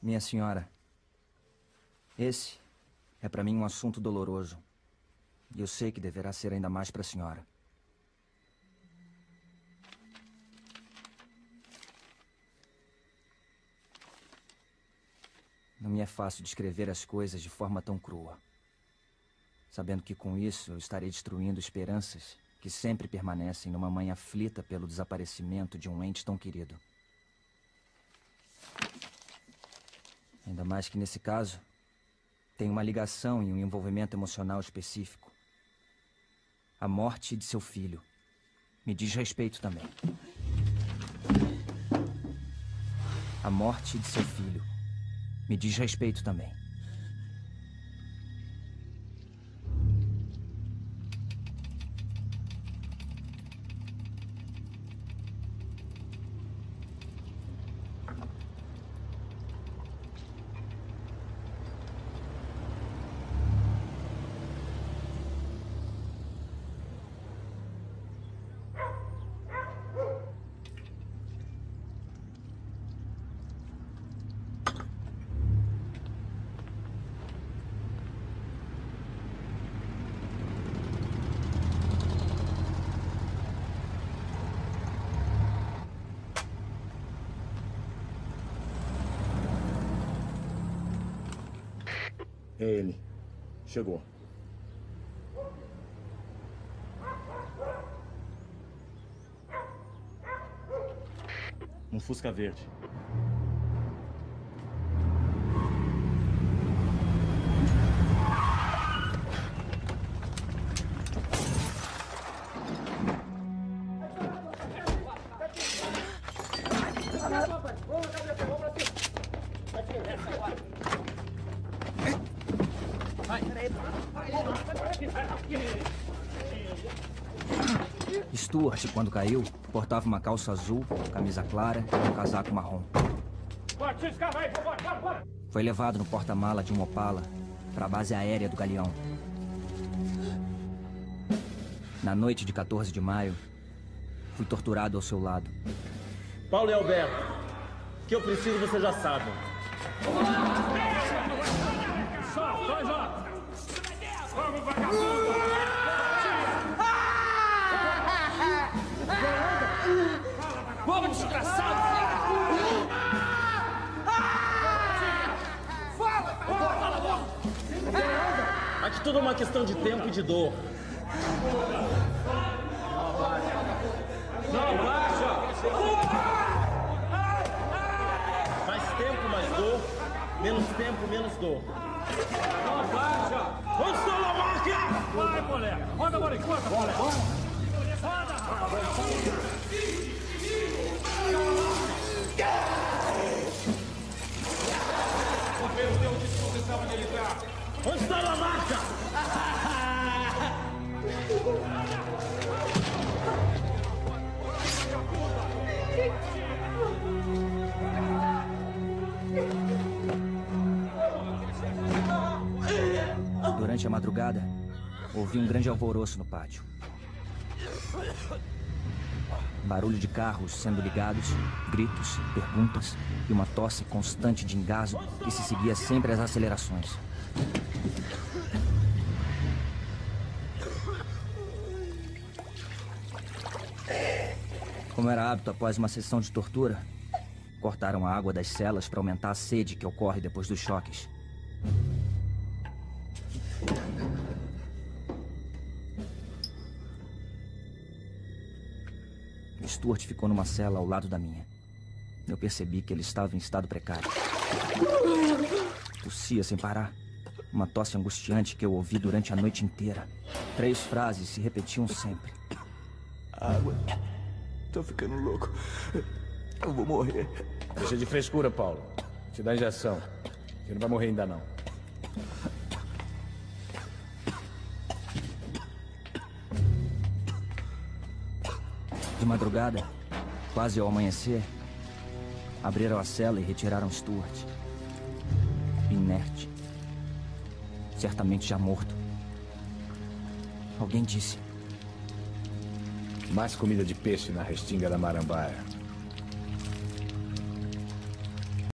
Minha senhora, esse é para mim um assunto doloroso. E eu sei que deverá ser ainda mais para a senhora. Não me é fácil descrever as coisas de forma tão crua, sabendo que com isso eu estarei destruindo esperanças que sempre permanecem numa mãe aflita pelo desaparecimento de um ente tão querido. Ainda mais que nesse caso, tem uma ligação e um envolvimento emocional específico. A morte de seu filho me diz respeito também. A morte de seu filho me diz respeito também. É ele. Chegou. Um Fusca verde. Stuart, quando caiu, portava uma calça azul, camisa clara e um casaco marrom. Foi levado no porta-mala de um Opala para a base aérea do Galeão. Na noite de 14 de maio, fui torturado ao seu lado. Paulo e Alberto, o que eu preciso você já sabe. Só, dois ó! Vamos, vagabundo! Vamos, desgraçado! Fala! Aqui tudo é uma questão de tempo e de dor. Não abaixa! Mais tempo, mais dor. Menos tempo, menos dor. Não abaixa! Onde está a máquina? Vai, moleque! Roda a bola em conta, moleque! Roda! Vamos ver o teu disposição onde ele está! Onde está a marca? Durante a madrugada, ouvi um grande alvoroço no pátio. Barulho de carros sendo ligados, gritos, perguntas e uma tosse constante de engasgo que se seguia sempre às acelerações. Como era hábito após uma sessão de tortura, cortaram a água das celas para aumentar a sede que ocorre depois dos choques. Stuart ficou numa cela ao lado da minha. Eu percebi que ele estava em estado precário. Tossia sem parar. Uma tosse angustiante que eu ouvi durante a noite inteira. 3 frases se repetiam sempre. Água. Tô ficando louco. Eu vou morrer. Deixa de frescura, Paulo. Te dá injeção. Você não vai morrer ainda não. De madrugada, quase ao amanhecer, abriram a cela e retiraram Stuart. Inerte. Certamente já morto. Alguém disse. Mais comida de peixe na restinga da Marambaia.